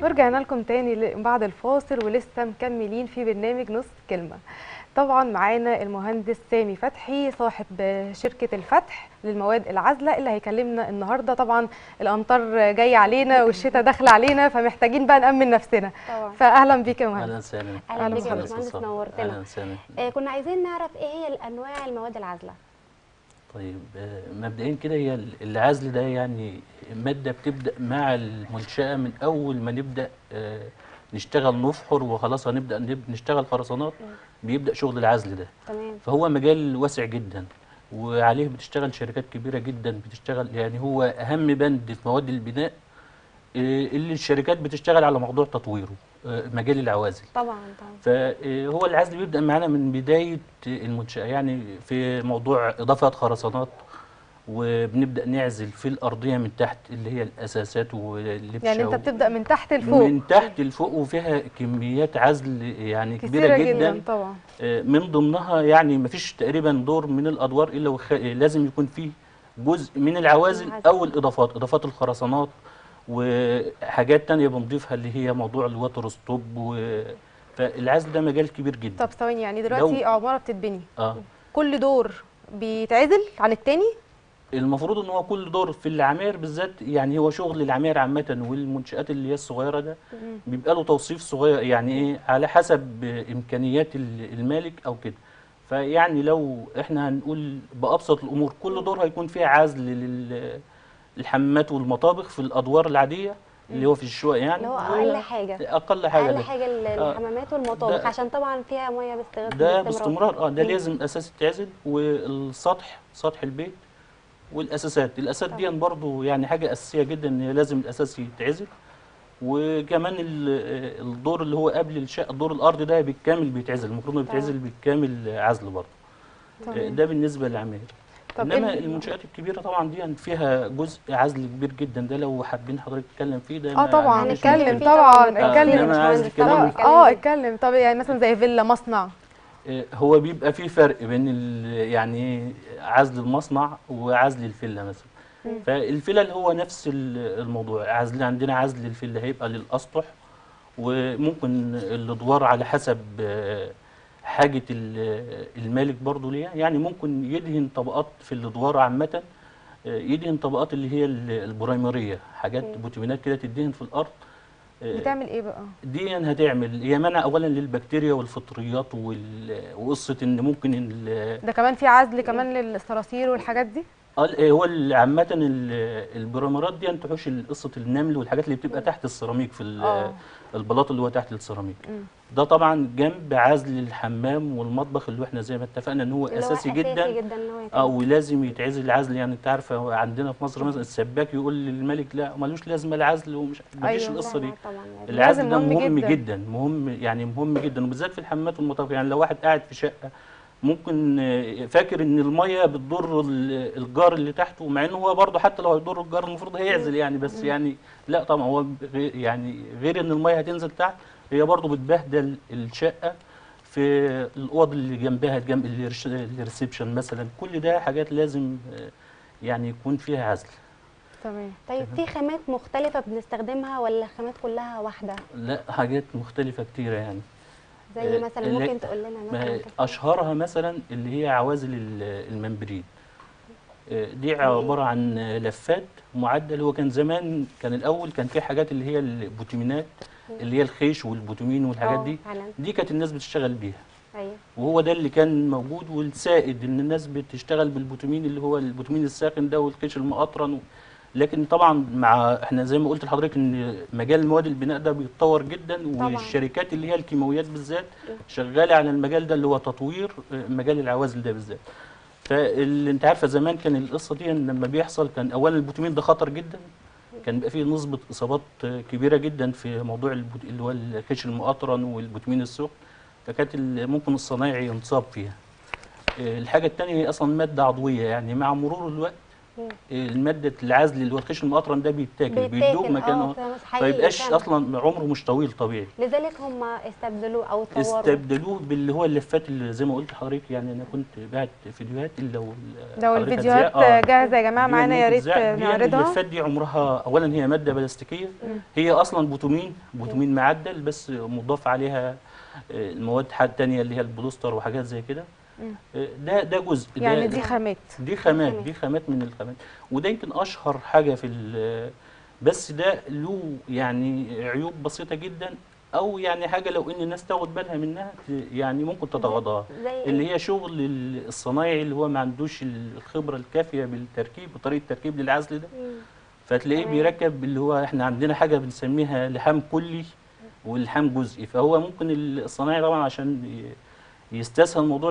ورجعنا لكم تاني بعد الفاصل ولسه مكملين في برنامج نص كلمة. طبعا معانا المهندس سامي فتحي صاحب شركة الفتح للمواد العازلة اللي هيكلمنا النهاردة. طبعا الأمطار جاية علينا والشتاء داخل علينا، فمحتاجين بقى نأمن نفسنا. طبعا. فأهلا بيك يا مهندس. اهلا وسهلا. اهلا بيك يا باشمهندس، نورتنا. اهلا وسهلا. كنا عايزين نعرف ايه هي انواع المواد العازله. طيب مبدئيا كده هي العزل ده يعني ماده بتبدا مع المنشاه من اول ما نبدا نشتغل نفحر وخلاص هنبدا نشتغل خرسانات. بيبدا شغل العزل ده. تمام. فهو مجال واسع جدا وعليه بتشتغل شركات كبيره جدا، بتشتغل يعني هو اهم بند في مواد البناء اللي الشركات بتشتغل على موضوع تطويره، مجال العوازل. طبعا. فهو العزل بيبدأ معانا من بداية المنشأة، يعني في موضوع إضافة خرسانات، وبنبدأ نعزل في الأرضية من تحت اللي هي الأساسات واللبشة. يعني أنت بتبدأ من تحت لفوق؟ من تحت لفوق، وفيها كميات عزل يعني كبيرة كثيرة جدا طبعا. من ضمنها يعني مفيش تقريبا دور من الأدوار إلا لازم يكون فيه جزء من العوازل أو الإضافات، إضافات الخرسانات وحاجات تانية بنضيفها اللي هي موضوع الوتر ستوب فالعزل ده مجال كبير جدا. طب ثواني، يعني دلوقتي عمارة بتتبني اه كل دور بيتعزل عن التاني؟ المفروض ان هو كل دور في العماير بالذات، يعني هو شغل العماير عامة والمنشآت اللي هي الصغيرة ده بيبقى له توصيف صغير، يعني ايه على حسب امكانيات المالك او كده. فيعني لو احنا هنقول بأبسط الامور كل دور هيكون فيه عزل للحمامات والمطابخ في الادوار العادية اللي هو في الشقق، يعني اللي هو اقل حاجه اقل حاجه الحمامات والمطابخ عشان طبعا فيها ميه ده باستمرار. ده لازم اساس يتعزل، والسطح سطح البيت والاساسات. الاساسات دي برضو يعني حاجه اساسيه جدا ان لازم الاساس يتعزل. وكمان الدور اللي هو قبل الشقه الدور الارضي ده بالكامل بيتعزل، المفروض انه بيتعزل بالكامل عزل برضو. ده بالنسبه للعماير. انما المنشآت الكبيره طبعا دي فيها جزء عزل كبير جدا، ده لو حابين حضرتك تتكلم فيه ده طبعا نتكلم طبعا اتكلم. اتكلم. طب يعني مثلا زي فيلا مصنع، هو بيبقى في فرق بين يعني عزل المصنع وعزل الفيلا مثلا. فالفيلا هو نفس الموضوع، عندنا عزل الفيلا هيبقى للاسطح، وممكن الادوار على حسب حاجه المالك برضو ليها، يعني ممكن يدهن طبقات في الادوار عامه، يدهن طبقات اللي هي البرايمريه، حاجات بوتيمينات كده تدهن في الارض. بتعمل ايه بقى؟ دي هتعمل هي منع اولا للبكتيريا والفطريات وقصه ان ممكن ده كمان في عزل كمان للصراصير والحاجات دي. هو عامه البرامرات دي تحوش قصه النمل والحاجات اللي بتبقى تحت السيراميك في البلاط اللي هو تحت السيراميك. ده طبعا جنب عزل الحمام والمطبخ اللي احنا زي ما اتفقنا ان هو اساسي جدا. ولازم يتعزل العزل. يعني انت عارفه عندنا في مصر مثلا السباك يقول للملك لا ملوش لازمه العزل ومش مفيش القصه دي. العزل ده مهم جدا مهم جدا، وبالذات في الحمامات والمطابخ. يعني لو واحد قاعد في شقه ممكن فاكر ان الميه بتضر الجار اللي تحته، مع انه هو برضه حتى لو هيضر الجار المفروض هيعزل يعني، بس يعني لا طبعا هو غير ان الميه هتنزل تحت، هي برضه بتبهدل الشقه في الاوض اللي جنبها، جنب الريسبشن مثلا. كل ده حاجات لازم يعني يكون فيها عزل. تمام. طيب في خامات مختلفه بنستخدمها ولا الخامات كلها واحده؟ لا، حاجات مختلفه كتيره يعني. زي مثلا ممكن تقول لنا مثلا اشهرها مثلا اللي هي عوازل الممبرين. دي عباره عن لفات معدل. هو كان زمان الاول كان في حاجات اللي هي البوتيمينات اللي هي الخيش والبوتومين والحاجات دي كانت الناس بتشتغل بيها. ايوه. وهو ده اللي كان موجود والسائد ان الناس بتشتغل بالبوتومين اللي هو البوتومين الساخن ده والخيش المقطرن. لكن طبعا مع احنا زي ما قلت لحضرتك ان مجال مواد البناء ده بيتطور جدا طبعا. والشركات اللي هي الكيماويات بالذات شغاله على المجال ده اللي هو تطوير مجال العوازل ده بالذات. فاللي انت عارفه زمان كان القصه دي لما بيحصل كان اولا البوتومين ده خطر جدا، كان بيبقى فيه نسبه اصابات كبيره جدا في موضوع اللي هو الخيش المقطرن والبوتومين السخن، فكانت ممكن الصنايعي ينصاب فيها. الحاجه الثانيه هي اصلا ماده عضويه، يعني مع مرور الوقت الماده العزل اللي هو الخشن المقطرن ده بيدوب بيتاكل مكانه، حقيقي فيبقاش فعلا. اصلا عمره مش طويل طبيعي. لذلك هم استبدلوه او طوروا. استبدلوه باللي هو اللفات اللي زي ما قلت لحضرتك. يعني انا كنت بعت فيديوهات اللي لو حضرتك الفيديوهات هتذاع، جاهزه يا جماعه دي معانا، يا ممكن ريت تذاع. دي نعرضها. اللفات دي عمرها اولا هي ماده بلاستيكيه، هي اصلا بوتومين معدل، بس مضاف عليها المواد تانية اللي هي البوليستر وحاجات زي كده. ده جزء، يعني دي خامات، دي خامات من الخامات. وده يمكن اشهر حاجه بس ده له يعني عيوب بسيطه جدا، او يعني حاجه لو ان الناس تاخد بالها منها يعني ممكن تتغاضاها، اللي هي شغل الصنايعي اللي هو ما عندوش الخبره الكافيه بالتركيب وطريقه التركيب للعزل ده. فتلاقيه بيركب اللي هو احنا عندنا حاجه بنسميها لحام كلي واللحام جزئي، فهو ممكن الصنايعي طبعا عشان يستسهل الموضوع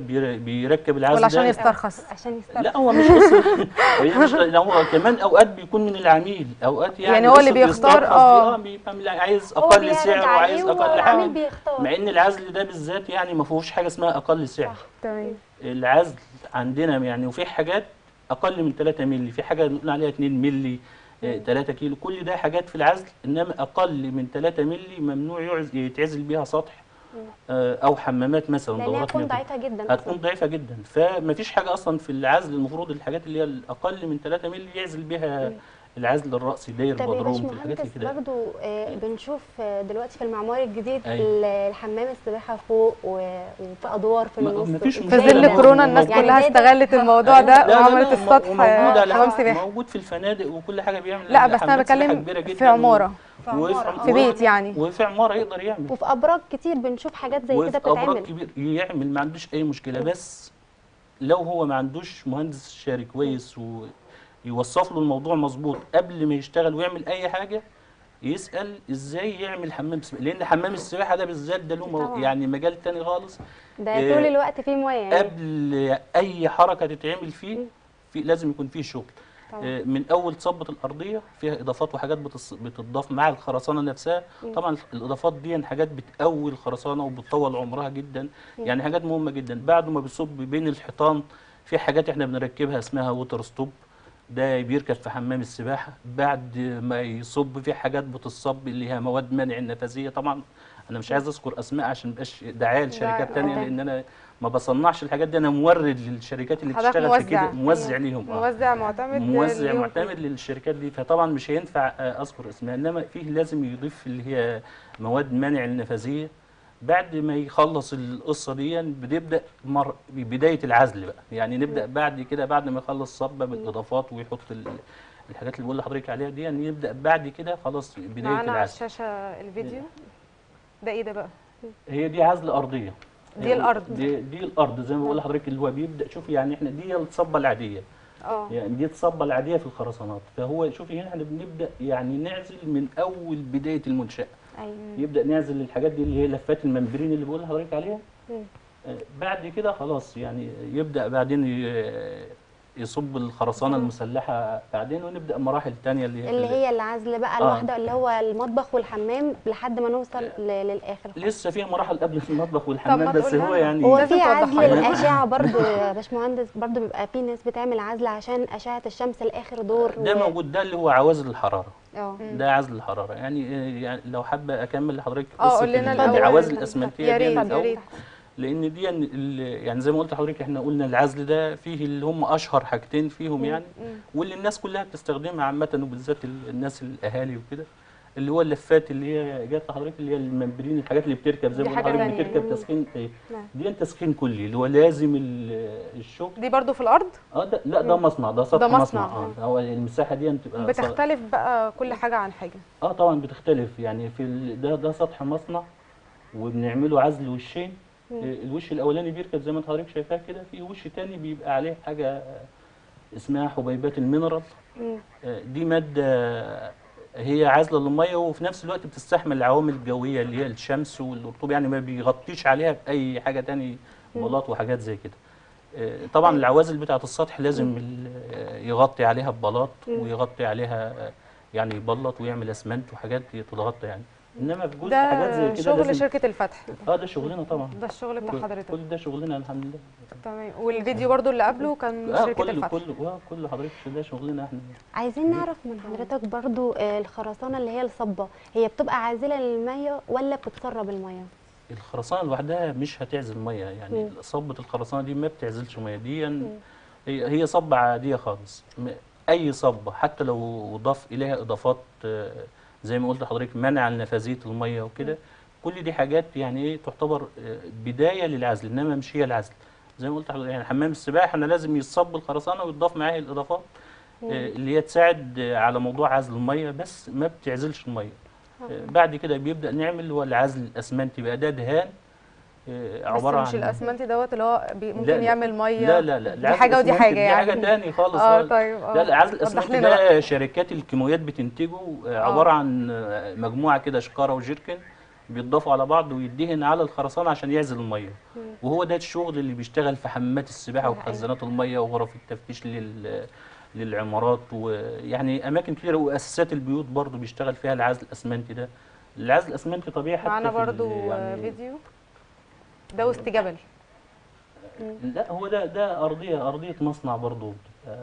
بيركب العزل ولا عشان ده يسترخص؟ لا هو مش قصه هي مش هو كمان اوقات بيكون من العميل، اوقات يعني هو اللي بيختار بيبقى عايز اقل سعر وعايز اقل حاجه، مع ان العزل ده بالذات يعني ما فيهوش حاجه اسمها اقل سعر. تمام. العزل عندنا يعني وفي حاجات اقل من 3 مللي، في حاجه نقول عليها 2 مللي، 3 كيلو، كل ده حاجات في العزل. انما اقل من 3 مللي ممنوع يتعزل بيها سطح او حمامات مثلا، لانها هتكون ضعيفه جدا، هتكون ضعيفه جدا. فما فيش حاجه اصلا في العزل المفروض الحاجات اللي هي الاقل من 3 مللي يعزل بيها العزل الرأسي، داير بدروم في الحاجات كده. برضه بنشوف دلوقتي في المعمار الجديد الحمام السباحه فوق وفي ادوار في النص. في ظل كورونا الناس كلها استغلت الموضوع ده وعملت السطح حمام سباحه. موجود في الفنادق وكل حاجه بيعمل. لا بس انا بتكلم في عماره، في بيت يعني، وفي عماره يقدر يعمل، وفي ابراج كتير بنشوف حاجات زي كده بتتعمل. ابراج كبير يعمل، ما عندوش اي مشكله. بس لو هو ما عندوش مهندس استشاري كويس ويوصف له الموضوع مظبوط قبل ما يشتغل ويعمل اي حاجه، يسال ازاي يعمل حمام سباحه، لان حمام السباحه ده بالذات ده له يعني مجال تاني خالص. ده طول الوقت فيه ميه يعني. قبل اي حركه تتعمل فيه لازم يكون فيه شغل. من اول تصبة الارضيه فيها اضافات وحاجات بتضاف مع الخرسانه نفسها. طبعا الاضافات دي حاجات بتقوي الخرسانه وبتطول عمرها جدا، يعني حاجات مهمه جدا. بعد ما بيصب بين الحيطان في حاجات احنا بنركبها اسمها ووتر ستوب، ده بيركب في حمام السباحه. بعد ما يصب في حاجات بتصب اللي هي مواد منع النفاذيه. طبعا انا مش عايز اذكر اسماء عشان ما يبقاش دعايه لشركات ثانيه، لان انا ما بصنعش الحاجات دي، انا مورد للشركات اللي بتشتغل في كده، موزع ليهم. موزع معتمد للشركات دي. فطبعا مش هينفع اذكر اسمها، انما فيه لازم يضيف اللي هي مواد منع النفاذيه. بعد ما يخلص القصه دي بنبدا بدايه العزل بقى، يعني نبدا بعد كده بعد ما يخلص صبه بالاضافات ويحط الحاجات اللي بقول لحضرتك عليها دي، يعني نبدا بعد كده خلاص بدايه العزل. معانا على الشاشه الفيديو ده ايه ده بقى؟ هي دي عزل ارضيه، دي الارض، دي الارض زي ما بقول لحضرتك اللي هو بيبدا. شوفي يعني احنا دي الصبه العاديه، يعني دي الصبه العاديه في الخرسانات. فهو شوفي هنا احنا بنبدا يعني نعزل من اول بدايه المنشاه. يبدا نعزل الحاجات دي اللي هي لفات الممبرين اللي بقول لحضرتك عليها. بعد كده خلاص يعني يبدا بعدين يصب الخرسانه المسلحه بعدين، ونبدا مراحل ثانيه اللي هي العزل بقى لوحده، اللي هو المطبخ والحمام لحد ما نوصل للاخر. لسه في مراحل قبل المطبخ والحمام، بس هو يعني هو في عزل الاشعه برضه يا باشمهندس، برضه بيبقى في ناس بتعمل عزل عشان اشعه الشمس لاخر دور. ده موجود، ده اللي هو عوازل الحراره. ده عزل الحراره. يعني لو حابه اكمل لحضرتك قصه العوازل الاسمنتيه دي من الاول، لان دي يعني زي ما قلت لحضرتك احنا قلنا العزل ده فيه اللي هم اشهر حاجتين فيهم يعني، واللي الناس كلها بتستخدمها عامه وبالذات الناس الاهالي وكده، اللي هو اللفات اللي هي جت لحضرتك اللي هي الممبرين، الحاجات اللي بتركب زي ما قلت لحضرتك بتركب تسخين. دي تسخين كلي اللي هو لازم الشغل. دي برضو في الارض؟ لا ده مصنع، ده سطح مصنع. هو المساحه دي بتبقى بتختلف بقى كل حاجه عن حاجه. طبعا بتختلف. يعني في ده سطح مصنع وبنعمله عزل وشين. الوش الاولاني بيركب زي ما حضرتك شايفاه كده، في وش تاني بيبقى عليه حاجه اسمها حبيبات المينرال. دي ماده هي عازله للميه وفي نفس الوقت بتستحمل العوامل الجويه اللي هي الشمس والرطوبه، يعني ما بيغطيش عليها باي حاجه تاني، بلاط وحاجات زي كده. طبعا العوازل بتاعه السطح لازم يغطي عليها ببلاط ويغطي عليها يعني يبلط ويعمل اسمنت وحاجات تتغطى يعني. انما في جزء حاجات زي ده كده شغل لازم. شركه الفتح. ده شغلنا طبعا. ده الشغل بتاع حضرتك. كل ده شغلنا الحمد لله. تمام. والفيديو برضو اللي قبله كان شركه الفتح. كل حضرتك ده شغلنا احنا. عايزين نعرف من حضرتك برضو الخرسانه اللي هي الصبه، هي بتبقى عازله للميه ولا بتتسرب الميه؟ الخرسانه لوحدها مش هتعزل ميه، يعني صبه الخرسانه دي ما بتعزلش ميه، دي هي صبه عاديه خالص. اي صبه حتى لو ضاف اليها اضافات زي ما قلت لحضرتك منع نفاذيه الميه وكده، كل دي حاجات يعني ايه تعتبر بدايه للعزل، انما مش هي العزل. زي ما قلت لحضرتك يعني حمام السباحه انا لازم يصب الخرسانه ويضاف معاها الاضافات اللي هي تساعد على موضوع عزل الميه، بس ما بتعزلش الميه. بعد كده بيبدا نعمل هو العزل الاسمنتي بقى، ده دهان عباره عن بس مش الاسمنتي دوت اللي هو ممكن لا يعمل ميه. لا دي حاجه ودي حاجه يعني. دي حاجه تاني خالص. طيب. لا العزل الاسمنتي ده شركات الكيماويات بتنتجه، عباره عن مجموعه كده شكاره وجيركن بيتضافوا على بعض ويدهن على الخرسانه عشان يعزل الميه. وهو ده الشغل اللي بيشتغل في حمامات السباحه وخزانات الميه وغرف التفتيش للعمارات، ويعني اماكن كتيره واساسات البيوت برضو بيشتغل فيها العزل الاسمنتي ده. العزل الاسمنتي طبيعي حتى معانا برضو يعني فيديو ده وسط جبل. لا هو ده ارضيه مصنع برضو،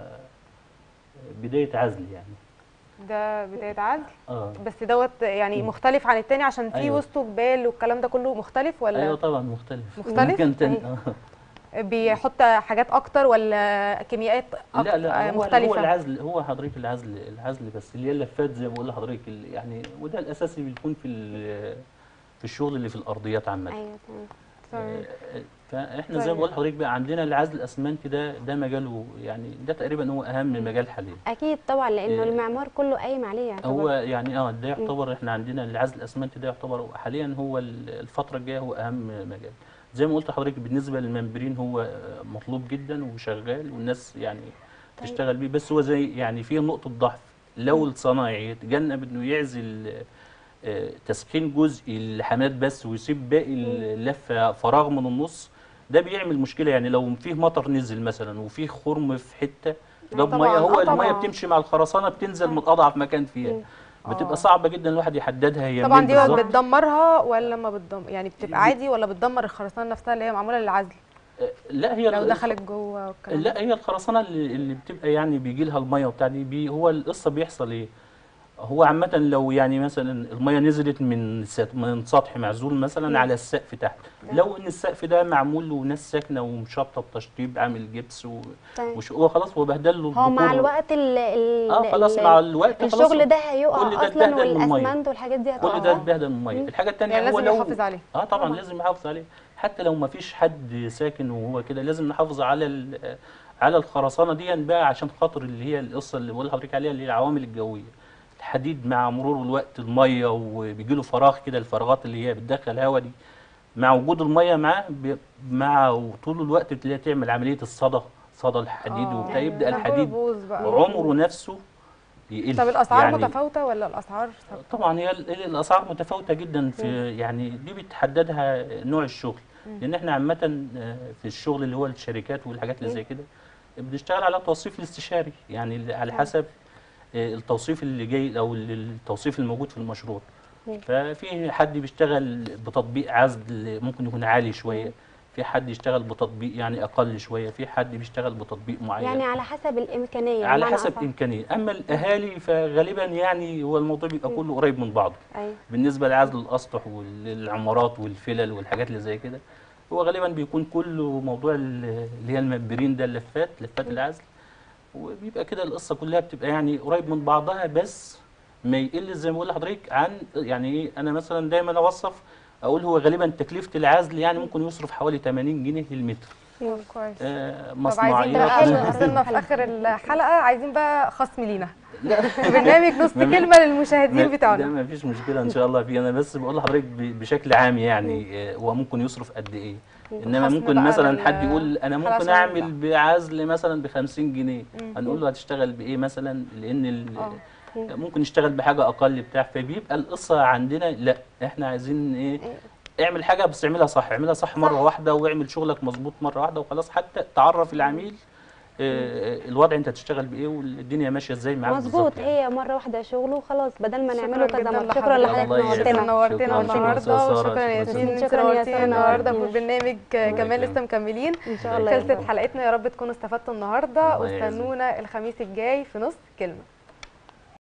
بدايه عزل يعني. ده بدايه عزل. بس دوت يعني مختلف عن التاني عشان فيه وسطه جبال والكلام ده كله مختلف ولا؟ ايوه طبعا مختلف. مكان تاني. بيحط حاجات اكتر ولا كميات لا مختلفه؟ هو العزل، هو حضرتك العزل بس اللي هي اللفات زي ما بقول لحضرتك يعني، وده الاساسي بيكون في الشغل اللي في الارضيات عامه. ايوه تمام. فاحنا زي ما بقول لحضرتك بقى عندنا العزل الاسمنتي ده مجاله يعني، ده تقريبا هو اهم مجال حاليا. اكيد طبعا لانه المعمار كله قايم عليه يعتبر. هو يعني ده يعتبر احنا عندنا العزل الاسمنتي ده يعتبر حاليا هو الفتره الجايه هو اهم مجال. زي ما قلت لحضرتك بالنسبه للمنبرين هو مطلوب جدا وشغال والناس يعني تشتغل بيه، بس هو زي يعني فيه نقطه ضعف. لو الصنايعي يتجنب انه يعزل تسخين جزء الحمامات بس ويسيب باقي اللفه فراغ من النص، ده بيعمل مشكله. يعني لو فيه مطر نزل مثلا وفيه خرم في حته جاب ميه، هو الميه بتمشي مع الخرسانه بتنزل من اضعف مكان فيها، بتبقى صعبه جدا الواحد يحددها هي طبعا. دي بتدمرها ولا ما بتدمر يعني بتبقى عادي، ولا بتدمر الخرسانه نفسها اللي هي معموله للعزل؟ لا هي لو دخلت جوه والكلام. لا هي الخرسانه اللي بتبقى يعني بيجي لها الميه وبتاع دي هو القصه بيحصل ايه؟ هو عامة لو يعني مثلا المية نزلت من سطح معزول مثلا على السقف تحت، لو ان السقف ده معمول له ناس ساكنه ومشطب تشطيب عامل جبس هو خلاص هو بهدل له هو مع الوقت خلاص مع الوقت الشغل ده هيقع اصلا والاسمنت والحاجات دي كل ده اتبهدل من الميه. الحاجه الثانيه يعني هو لازم يحافظ عليه. طبعا لازم يحافظ عليه، حتى لو ما فيش حد ساكن وهو كده لازم نحافظ على الخرسانه دي بقى، عشان خاطر اللي هي القصه اللي بقول لحضرتك عليها اللي هي العوامل الجويه. الحديد مع مرور الوقت الميه وبيجي له فراغ كده، الفراغات اللي هي بتدخل هواء دي مع وجود الميه معاه مع طول الوقت بتلاقيها تعمل عمليه صدى الحديد وبتاع، يبدا الحديد عمره نفسه يقل. طب الاسعار يعني متفاوته ولا الاسعار ثابته؟ طبعا هي الاسعار متفاوته جدا في يعني دي بتحددها نوع الشغل، لان احنا عامه في الشغل اللي هو الشركات والحاجات اللي زي كده بنشتغل على التوصيف الاستشاري، يعني على حسب التوصيف اللي جاي او التوصيف الموجود في المشروع. ففي حد بيشتغل بتطبيق عزل ممكن يكون عالي شويه، في حد يشتغل بتطبيق يعني اقل شويه، في حد بيشتغل بتطبيق معين، يعني على حسب الامكانيه. على حسب الامكانيه. اما الاهالي فغالبا يعني هو الموضوع بيبقى كله قريب من بعضه. بالنسبه لعزل الاسطح والعمارات والفلل والحاجات اللي زي كده، هو غالبا بيكون كله موضوع اللي هي المنبرين ده، لفات العزل، وبيبقى كده القصه كلها بتبقى يعني قريب من بعضها، بس ما يقل زي ما بقول لحضرتك عن يعني ايه. انا مثلا دايما اوصف اقول هو غالبا تكلفه العزل يعني ممكن يصرف حوالي 80 جنيه للمتر. كويس. مصنعيه. طب عايزين بقى وصلنا في اخر الحلقه، عايزين بقى خصم لينا برنامج نص كلمه للمشاهدين بتاعنا. ده ما فيش مشكله ان شاء الله فيه. انا بس بقول لحضرتك بشكل عام يعني هو ممكن يصرف قد ايه، انما ممكن مثلا حد يقول انا ممكن اعمل بعزل مثلا ب 50 جنيه، هنقول له هتشتغل بايه مثلا، لان ممكن يشتغل بحاجه اقل بتاع، فبيبقى القصه عندنا لا احنا عايزين ايه، اعمل حاجه بس اعملها صح مره واحده، واعمل شغلك مظبوط مره واحده وخلاص، حتى تعرف العميل الوضع انت هتشتغل بايه والدنيا ماشيه ازاي معاك مظبوط. بالظبط يعني. هي مره واحده شغل وخلاص، بدل ما شكراً نعمله كذا جداً مره. شكرا لحضرتك، الله يعزك. نورتنا. نورتنا شكراً. النهارده، شكراً وشكرا يا شكراً. ياسمين شكراً يا نورتينا سارة. النهارده في الله البرنامج. كمان يكرمك. لسه مكملين. ان شاء الله. خلصت حلقتنا، يا رب تكونوا استفدتوا النهارده، الله يعزك. واستنونا الخميس الجاي في نص كلمه.